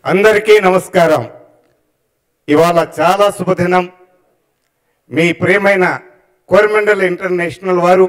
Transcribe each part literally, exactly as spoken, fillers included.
అందరికీ నమస్కారం. ఇవాళ చాలా శుభదినం. మీ ప్రియమైన కోరమండల్ ఇంటర్నేషనల్ వారు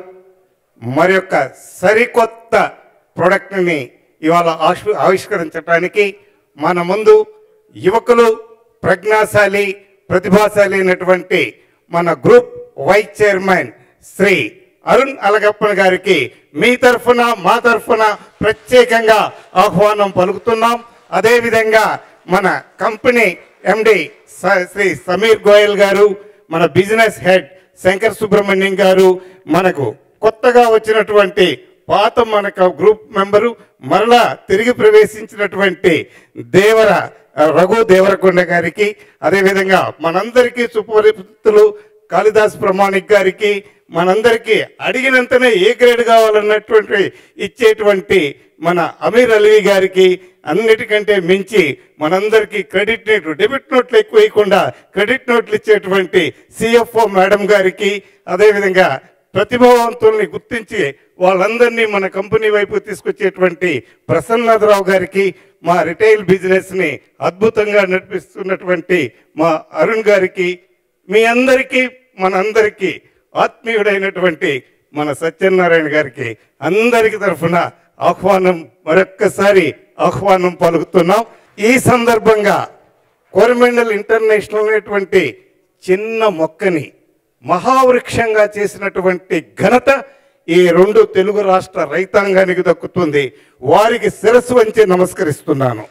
మరి యొక్క సరికొత్త ప్రోడక్ట్ని ఇవాళ ఆవిష్కరించడానికి మన ముందు యువకులు, ప్రజ్ఞాశాలి, ప్రతిభాశాలి అయినటువంటి మన group vice chairman Shri Arun Alagappan గారికి మీ తరఫున మా తరఫున ప్రత్యేకంగా ఆహ్వానం పలుకుతున్నాం. అదేవిధంగా మన కంపెనీ ఎండి శ్రీ సమీర్ గోయల్ గారు, మన బిజినెస్ హెడ్ శంకర్ సుబ్రహ్మణ్యం గారు, మనకు కొత్తగా వచ్చినటువంటి పాత మనకు గ్రూప్ మెంబరు మరలా తిరిగి ప్రవేశించినటువంటి దేవర రఘు దేవరకొండ గారికి, అదేవిధంగా మనందరికీ సుపరిచితులు కాళిదాస్ ప్రమాణిక్ గారికి, మనందరికీ అడిగినంతనే ఏ గ్రేడ్ కావాలన్నటువంటి ఇచ్చేటువంటి మన అమీర్ అలీ గారికి, అన్నిటికంటే మించి మనందరికీ క్రెడిట్ నోట్లు, డెబిట్ నోట్లు ఎక్కువ వేయకుండా క్రెడిట్ నోట్లు ఇచ్చేటువంటి సిఎఫ్ఓ మేడం గారికి, అదేవిధంగా ప్రతిభావంతుల్ని గుర్తించి వాళ్ళందరినీ మన కంపెనీ వైపు తీసుకొచ్చేటువంటి ప్రసన్నరావు గారికి, మా రిటైల్ బిజినెస్ని అద్భుతంగా నడిపిస్తున్నటువంటి మా అరుణ్ గారికి, మీ అందరికీ మనందరికీ ఆత్మీయుడైనటువంటి మన సత్యనారాయణ గారికి అందరికి తరఫున ఆహ్వానం మరొక్కసారి ఆహ్వానం పలుకుతున్నాం. ఈ సందర్భంగా కోరమండల్ ఇంటర్నేషనల్ అనేటువంటి చిన్న మొక్కని మహావృక్షంగా చేసినటువంటి ఘనత ఈ రెండు తెలుగు రాష్ట్ర రైతాంగానికి దక్కుతుంది. వారికి శిరస్సు వంచి నమస్కరిస్తున్నాను.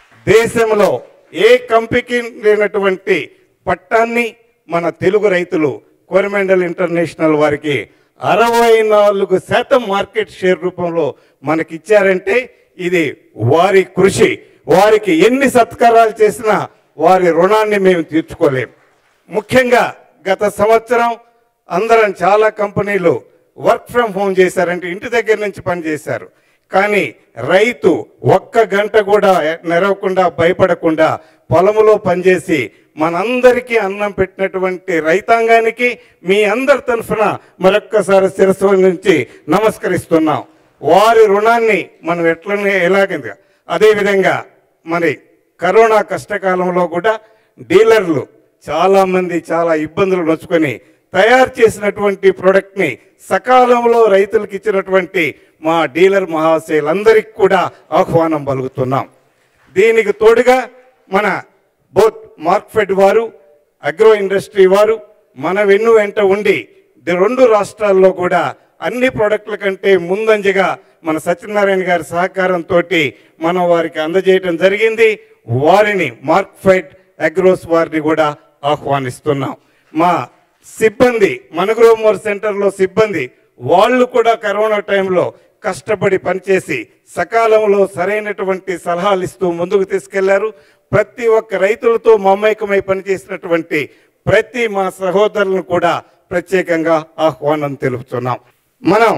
దేశంలో ఏ కంపెనీకి లేనటువంటి పట్టాన్ని మన తెలుగు రైతులు కోరమండల్ ఇంటర్నేషనల్ వారికి అరవై నాలుగు శాతం మార్కెట్ షేర్ రూపంలో మనకిచ్చారంటే ఇది వారి కృషి. వారికి ఎన్ని సత్కారాలు చేసినా వారి రుణాన్ని మేము తీర్చుకోలేం. ముఖ్యంగా గత సంవత్సరం అందరం చాలా కంపెనీలు వర్క్ ఫ్రమ్ హోమ్ చేశారంటే ఇంటి దగ్గర నుంచి పనిచేశారు. కానీ రైతు ఒక్క గంట కూడా నెరవకుండా భయపడకుండా పొలములో పనిచేసి మనందరికీ అన్నం పెట్టినటువంటి రైతాంగానికి మీ అందరి తరఫున మరొక్కసారి శిరస్సు నుంచి నమస్కరిస్తున్నాం. వారి రుణాన్ని మనం ఎట్లనే ఎలాగంగా అదేవిధంగా మరి కరోనా కష్టకాలంలో కూడా డీలర్లు చాలామంది చాలా ఇబ్బందులు నొచ్చుకొని తయారు చేసినటువంటి ప్రోడక్ట్ని సకాలంలో రైతులకు ఇచ్చినటువంటి మా డీలర్ మహాశయులందరికీ కూడా ఆహ్వానం పలుకుతున్నాం. దీనికి తోడుగా మన బోత్ మార్క్ఫెడ్ వారు, అగ్రో ఇండస్ట్రీ వారు మన వెన్ను వెంట ఉండి రెండు రాష్ట్రాల్లో కూడా అన్ని ప్రోడక్ట్ల కంటే ముందంజగా మన సత్యనారాయణ గారి సహకారంతో మనం వారికి అందజేయటం జరిగింది. వారిని మార్క్ఫెడ్ అగ్రోస్ వారిని కూడా ఆహ్వానిస్తున్నాం. మా సిబ్బంది మన గ్రోమోర్ సెంటర్లో సిబ్బంది వాళ్ళు కూడా కరోనా టైంలో కష్టపడి పనిచేసి సకాలంలో సరైనటువంటి సలహాలు ఇస్తూ ముందుకు తీసుకెళ్లారు. ప్రతి ఒక్క రైతులతో మమేకమై పనిచేసినటువంటి ప్రతి మా సహోదరులను కూడా ప్రత్యేకంగా ఆహ్వానం తెలుపుతున్నాం. మనం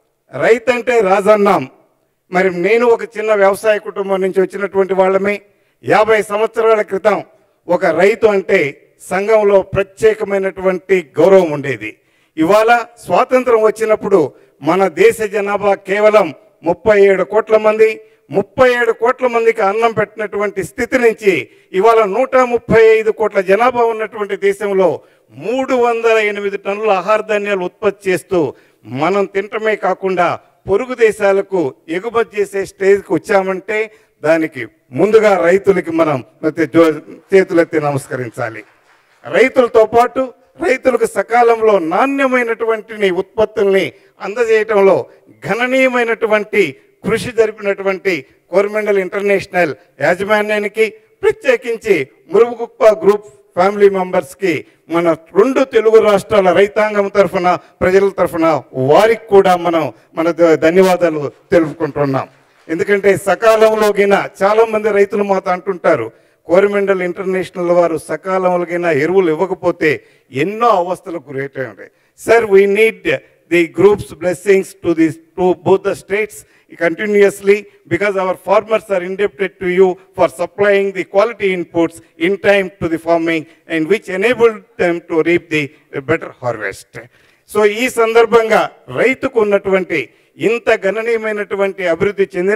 రైతంటే రాజన్నాం. మరి నేను ఒక చిన్న వ్యవసాయ కుటుంబం నుంచి వచ్చినటువంటి వాళ్ళమే. యాభై సంవత్సరాల క్రితం ఒక రైతు అంటే సంఘంలో ప్రత్యేకమైనటువంటి గౌరవం ఉండేది. ఇవాళ స్వాతంత్రం వచ్చినప్పుడు మన దేశ జనాభా కేవలం ముప్పై ఏడు కోట్ల మంది ముప్పై ఏడు కోట్ల మందికి అన్నం పెట్టినటువంటి స్థితి నుంచి ఇవాళ నూట ముప్పై ఐదు కోట్ల జనాభా ఉన్నటువంటి దేశంలో మూడు వందల ఎనిమిది టన్నుల ఆహార ధాన్యాలు ఉత్పత్తి చేస్తూ మనం తినటమే కాకుండా పొరుగు దేశాలకు ఎగుమతి చేసే స్టేజ్కి వచ్చామంటే దానికి ముందుగా రైతులకి మనం చేతులెత్తి నమస్కరించాలి. రైతులతో పాటు రైతులకు సకాలంలో నాణ్యమైనటువంటి ఉత్పత్తుల్ని అందజేయటంలో గణనీయమైనటువంటి కృషి జరిపినటువంటి కోరమండల్ ఇంటర్నేషనల్ యాజమాన్యానికి, ప్రత్యేకించి మురుగుప్ప గ్రూప్ ఫ్యామిలీ మెంబర్స్కి మన రెండు తెలుగు రాష్ట్రాల రైతాంగం తరఫున, ప్రజల తరఫున వారికి కూడా మనం మన ధన్యవాదాలు తెలుపుకుంటున్నాం. ఎందుకంటే సకాలంలో గిన చాలామంది రైతులు మాతో అంటుంటారు, కోరమండల్ ఇంటర్నేషనల్ వారు సకాలంలో గిన ఎరువులు ఇవ్వకపోతే ఎన్నో అవస్థలకు గురవుతాయి ఉంటాయి. Sir, we need the group's blessings to the to both the states continuously because our farmers are indebted to you for supplying the quality inputs in time to the farming and which enabled them to reap the better harvest. So ee sandarbhanga రైతుకు ఉన్నటువంటి ఇంత గణనీయమైనటువంటి అభివృద్ధి చెందిన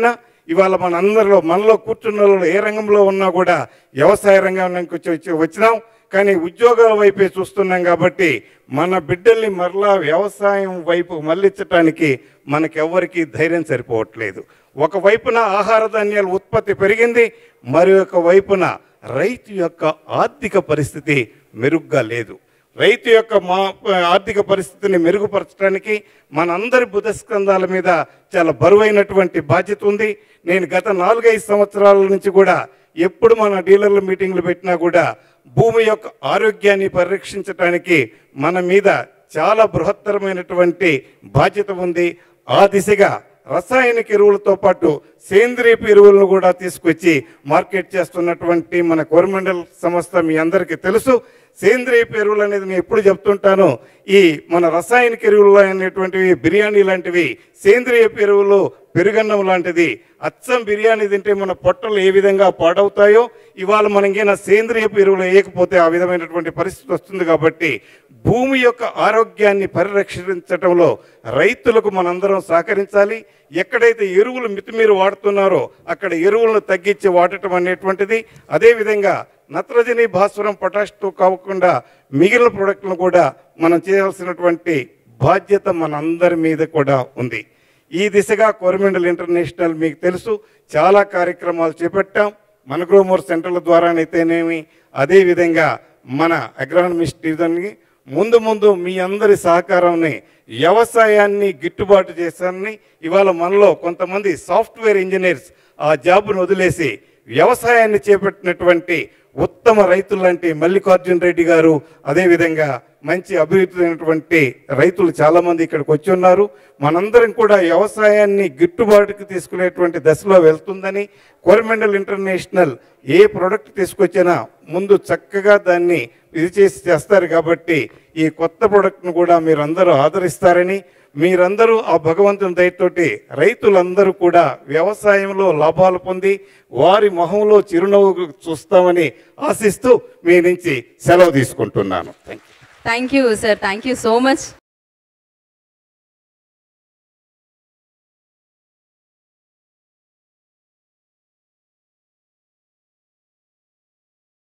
ఇవాళ మన అందరిలో మనలో కూర్చున్న వాళ్ళు ఏ రంగంలో ఉన్నా కూడా వ్యవసాయ రంగానికి వచ్చి వచ్చినాం, కానీ ఉద్యోగాల వైపే చూస్తున్నాం. కాబట్టి మన బిడ్డల్ని మరలా వ్యవసాయం వైపు మళ్ళించడానికి మనకెవ్వరికీ ధైర్యం సరిపోవట్లేదు. ఒకవైపున ఆహార ధాన్యాల ఉత్పత్తి పెరిగింది, మరి ఒక వైపున రైతు యొక్క ఆర్థిక పరిస్థితి మెరుగ్గా లేదు. రైతు యొక్క మా ఆర్థిక పరిస్థితిని మెరుగుపరచడానికి మనందరి బుధస్కంధాల మీద చాలా బరువైనటువంటి బాధ్యత ఉంది. నేను గత నాలుగైదు సంవత్సరాల నుంచి కూడా ఎప్పుడు మన డీలర్ల మీటింగ్లు పెట్టినా కూడా భూమి యొక్క ఆరోగ్యాన్ని పరిరక్షించడానికి మన మీద చాలా బృహత్తరమైనటువంటి బాధ్యత ఉంది. ఆ దిశగా రసాయనిక ఎరువులతో పాటు సేంద్రియ ఎరువులను కూడా తీసుకొచ్చి మార్కెట్ చేస్తున్నటువంటి మన కోరమండల్ సంస్థ మీ అందరికీ తెలుసు. సేంద్రియ ఎరువులు అనేది నేను ఎప్పుడు చెప్తుంటాను, ఈ మన రసాయనిక ఎరువులు అనేటువంటివి బిర్యానీ లాంటివి, సేంద్రియ ఎరువులు పెరుగన్నం లాంటిది. అచ్చం బిర్యానీ తింటే మన పొట్టలు ఏ విధంగా పాడవుతాయో ఇవాళ మనకైనా సేంద్రియ ఎరువులు వేయకపోతే ఆ విధమైనటువంటి పరిస్థితి వస్తుంది. కాబట్టి భూమి యొక్క ఆరోగ్యాన్ని పరిరక్షించడంలో రైతులకు మనందరం సహకరించాలి. ఎక్కడైతే ఎరువులు మితిమీరు వాడుతున్నారో అక్కడ ఎరువులను తగ్గించి వాడటం అనేటువంటిది, అదేవిధంగా నత్రజని, భాస్వరం, పొటాష్తో కాకుండా మిగిలిన ప్రొడక్ట్లను కూడా మనం చేయాల్సినటువంటి బాధ్యత మనందరి మీద కూడా ఉంది. ఈ దిశగా కోరమండల్ ఇంటర్నేషనల్ మీకు తెలుసు చాలా కార్యక్రమాలు చేపట్టాం. మన గ్రోమోర్ సెంటర్ల ద్వారానైతేనేమి, అదేవిధంగా మన అగ్రానమిస్ట్ ఇదని ముందు ముందు మీ అందరి సహకారాన్ని వ్యవసాయాన్ని గిట్టుబాటు చేశారని ఇవాళ మనలో కొంతమంది సాఫ్ట్వేర్ ఇంజనీర్స్ ఆ జాబ్ను వదిలేసి వ్యవసాయాన్ని చేపట్టినటువంటి ఉత్తమ రైతులు లాంటి మల్లికార్జున్ రెడ్డి గారు, అదేవిధంగా మంచి అభివృద్ధి అయినటువంటి రైతులు చాలామంది ఇక్కడికి వచ్చి ఉన్నారు. మనందరం కూడా వ్యవసాయాన్ని గిట్టుబాటుకు తీసుకునేటువంటి దశలో వెళ్తుందని, కోరమండల్ ఇంటర్నేషనల్ ఏ ప్రోడక్ట్ తీసుకొచ్చినా ముందు చక్కగా దాన్ని ఇది చేసి చేస్తారు. కాబట్టి ఈ కొత్త ప్రోడక్ట్ను కూడా మీరందరూ ఆదరిస్తారని, మీరందరూ ఆ భగవంతుని దయతోటి రైతులందరూ కూడా వ్యవసాయంలో లాభాలు పొంది వారి మొహంలో చిరునవ్వు చూస్తామని ఆశిస్తూ మీ నుంచి సెలవు తీసుకుంటున్నాను. Thank you thank you sir, thank you so much.